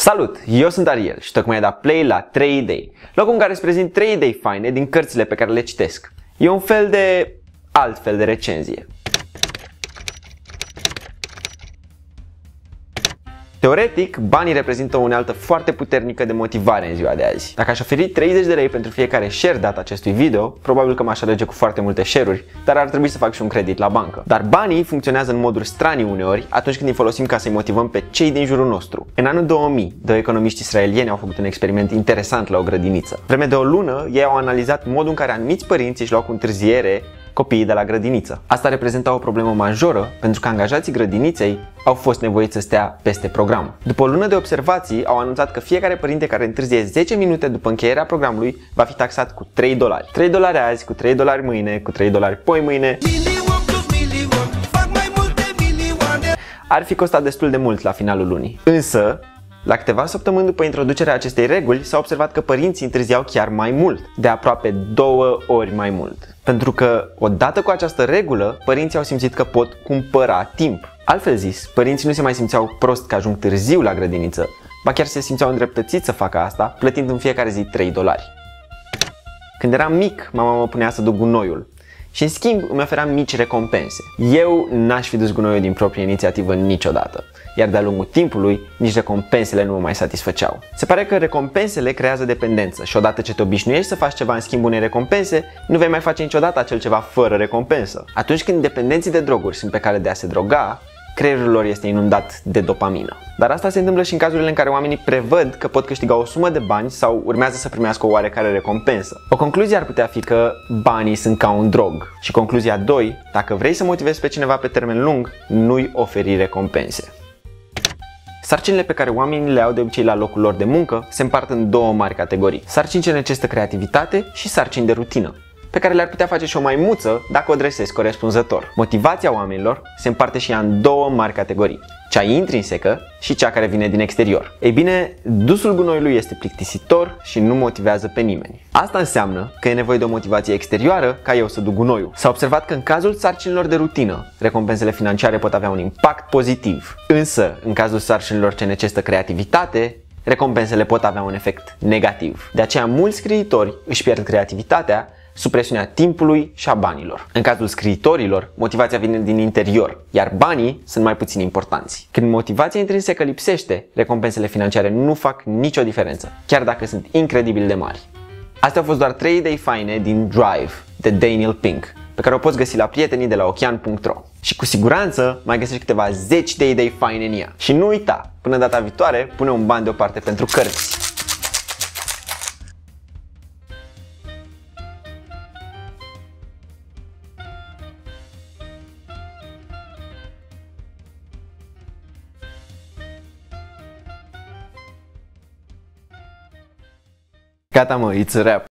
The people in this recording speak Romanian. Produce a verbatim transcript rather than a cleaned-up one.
Salut! Eu sunt Ariel și tocmai ai dat play la trei idei, locul în care îți prezint trei idei faine din cărțile pe care le citesc. E un fel de alt fel de recenzie. Teoretic, banii reprezintă o unealtă foarte puternică de motivare în ziua de azi. Dacă aș oferi treizeci de lei pentru fiecare share dat acestui video, probabil că m-aș alege cu foarte multe share-uri, dar ar trebui să fac și un credit la bancă. Dar banii funcționează în moduri stranii uneori atunci când îi folosim ca să-i motivăm pe cei din jurul nostru. În anul două mii, doi economiști israelieni au făcut un experiment interesant la o grădiniță. Vreme de o lună, ei au analizat modul în care anumiți părinți își luau cu întârziere copiii de la grădiniță. Asta reprezenta o problemă majoră pentru că angajații grădiniței au fost nevoiți să stea peste program. După o lună de observații, au anunțat că fiecare părinte care întârzie zece minute după încheierea programului va fi taxat cu trei dolari. trei dolari azi, cu trei dolari mâine, cu trei dolari poi mâine. Ar fi costat destul de mult la finalul lunii. Însă, la câteva săptămâni după introducerea acestei reguli, s-a observat că părinții întârziau chiar mai mult, de aproape două ori mai mult. Pentru că, odată cu această regulă, părinții au simțit că pot cumpăra timp. Altfel zis, părinții nu se mai simțeau prost că ajung târziu la grădiniță, ba chiar se simțeau îndreptățiți să facă asta, plătind în fiecare zi trei dolari. Când eram mic, mama mă punea să duc gunoiul și în schimb îmi oferea mici recompense. Eu n-aș fi dus gunoiul din proprie inițiativă niciodată, iar de-a lungul timpului nici recompensele nu mă mai satisfăceau. Se pare că recompensele creează dependență și odată ce te obișnuiești să faci ceva în schimbul unei recompense, nu vei mai face niciodată acel ceva fără recompensă. Atunci când dependenții de droguri sunt pe cale de a se droga, creierul lor este inundat de dopamină. Dar asta se întâmplă și în cazurile în care oamenii prevăd că pot câștiga o sumă de bani sau urmează să primească o oarecare recompensă. O concluzie ar putea fi că banii sunt ca un drog. Și concluzia doi, dacă vrei să motivezi pe cineva pe termen lung, nu-i oferi recompense. Sarcinile pe care oamenii le au de obicei la locul lor de muncă se împart în două mari categorii. Sarcini ce necesită creativitate și sarcini de rutină, pe care le-ar putea face și o maimuță dacă o dresezi corespunzător. Motivația oamenilor se împarte și ea în două mari categorii, cea intrinsecă și cea care vine din exterior. Ei bine, dusul gunoiului este plictisitor și nu motivează pe nimeni. Asta înseamnă că e nevoie de o motivație exterioară ca eu să duc gunoiul. S-a observat că în cazul sarcinilor de rutină, recompensele financiare pot avea un impact pozitiv. Însă, în cazul sarcinilor ce necesită creativitate, recompensele pot avea un efect negativ. De aceea, mulți scriitori își pierd creativitatea sub presiunea timpului și a banilor. În cazul scriitorilor, motivația vine din interior, iar banii sunt mai puțin importanți. Când motivația intrinsecă lipsește, recompensele financiare nu fac nicio diferență, chiar dacă sunt incredibil de mari. Astea au fost doar trei idei faine din Drive, de Daniel Pink, pe care o poți găsi la prietenii de la ochian punct ro. Și cu siguranță mai găsești câteva zeci de idei faine în ea. Și nu uita, până data viitoare, pune un ban deoparte pentru cărți. Gata mă, it's a wrap.